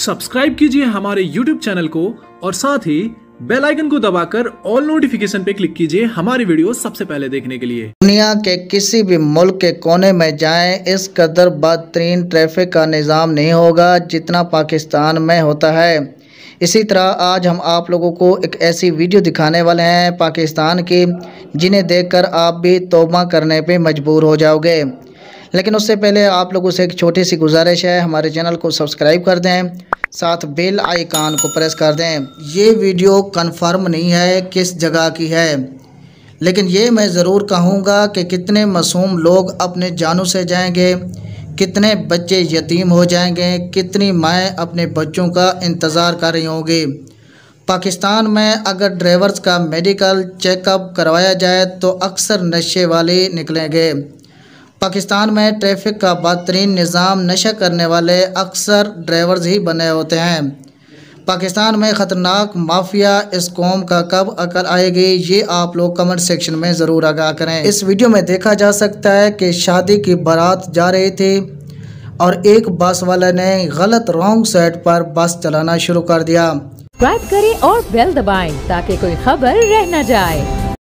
Subscribe कीजिए हमारे YouTube channel को और साथ ही बेल आइकन को दबाकर ऑल नोटिफिकेशन पे क्लिक कीजिए हमारी वीडियो सबसे पहले देखने के लिए। दुनिया के किसी भी मुल्क के कोने में जाएं, इस कदर बदतरीन ट्रैफिक का निज़ाम नहीं होगा जितना पाकिस्तान में होता है। इसी तरह आज हम आप लोगों को एक ऐसी वीडियो दिखाने वाले हैं पाकिस्तान की, जिन्हें देखकर आप भी तौबा करने पे मजबूर हो जाओगे। लेकिन उससे पहले आप लोगों से एक छोटी सी गुजारिश है, हमारे चैनल को सब्सक्राइब कर दें, साथ बेल आइकन को प्रेस कर दें। ये वीडियो कंफर्म नहीं है किस जगह की है, लेकिन ये मैं ज़रूर कहूँगा कि कितने मासूम लोग अपने जानों से जाएंगे, कितने बच्चे यतीम हो जाएंगे, कितनी माएँ अपने बच्चों का इंतज़ार कर रही होंगी। पाकिस्तान में अगर ड्राइवर्स का मेडिकल चेकअप करवाया जाए तो अक्सर नशे वाले निकलेंगे। पाकिस्तान में ट्रैफिक का बदतरीन निज़ाम नशा करने वाले अक्सर ड्राइवर्स ही बने होते हैं। पाकिस्तान में ख़तरनाक माफिया इस कौम का कब अकल आएगी, ये आप लोग कमेंट सेक्शन में ज़रूर आगाह करें। इस वीडियो में देखा जा सकता है कि शादी की बारात जा रही थी और एक बस वाले ने गलत रॉन्ग साइड पर बस चलाना शुरू कर दिया। सब्सक्राइब करें और बेल दबाएं ताकि कोई खबर रह न जाए।